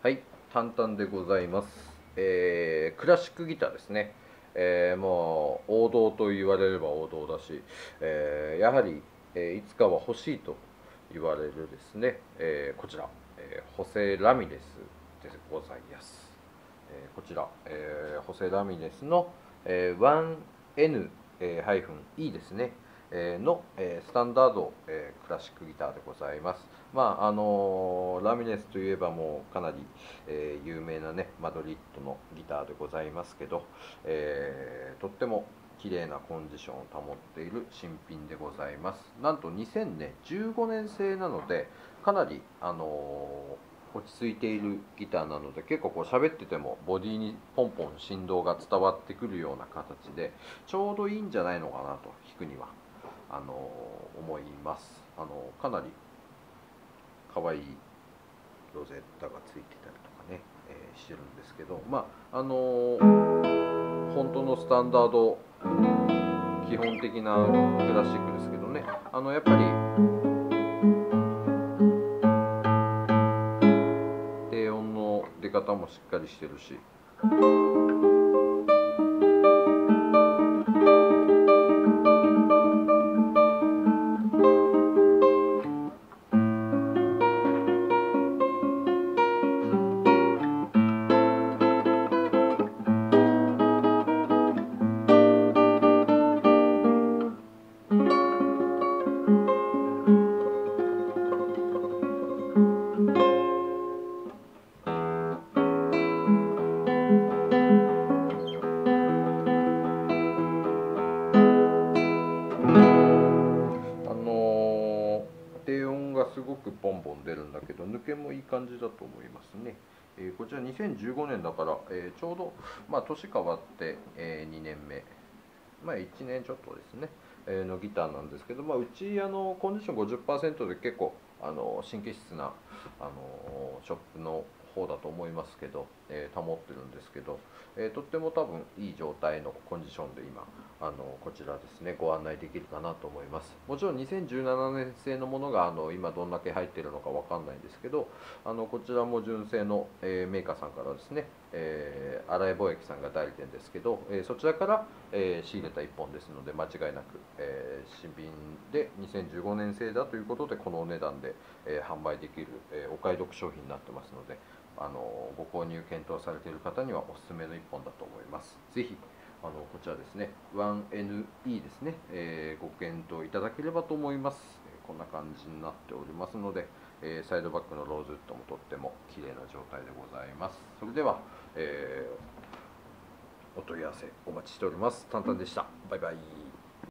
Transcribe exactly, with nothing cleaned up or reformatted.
はい、簡単でございます。えークラシックギターですね。えーもう王道と言われれば王道だし、えーやはり、えーいつかは欲しいと言われるですね、えーこちら、えーホセ・ラミレスでございます。えーこちら、えーホセ・ラミレスの、えー ワンエヌイー ですね、えーの、えースタンダード、えークラシックギターでございます。まああのーラミレスといえばもうかなり、えー有名なねマドリッドのギターでございますけど、えーとっても綺麗なコンディションを保っている新品でございます。なんとにせんじゅうごねん製なので、かなり、あのー落ち着いているギターなので、結構こう喋っててもボディにポンポン振動が伝わってくるような形でちょうどいいんじゃないのかなと弾くにはあの思います。あのかなり可愛いロゼッタがついてたりとかね、えーしてるんですけど、まああの本当のスタンダード基本的なクラシックですけどね、あのやっぱり低音の出方もしっかりしてるし、あのー低音がすごくボンボン出るんだけど抜けもいい感じだと思いますね。えーこちらにせんじゅうごねんだから、えーちょうど、まあ、年変わって、えーにねんめ、まあ、いちねんちょっとですね、えーのギターなんですけど、まあ、うちあのコンディションごじゅっパーセントで結構あの神経質なあのショップの方だと思いますけど、えー保ってるんですけど、えーとっても多分いい状態のコンディションで今あのこちらですねご案内できるかなと思います。もちろんにせんじゅうななねん製のものがあの今どんだけ入ってるのかわかんないんですけど、あのこちらも純正の、えーメーカーさんからですね、えー、新井貿易さんが代理店ですけど、えーそちらから、えー仕入れたいっぽんですので間違いなく、えー新品でにせんじゅうごねん製だということでこのお値段で、えー販売できる、えーお買い得商品になってますので、あのご購入検討されている方にはおすすめのいっぽんだと思います。ぜひあのこちらですね ワンエヌイー ですね、えーご検討いただければと思います。えーこんな感じになっておりますので、えーサイドバックのローズウッドもとっても綺麗な状態でございます。それでは、えーお問い合わせお待ちしております。タンタンでした。バイバイ。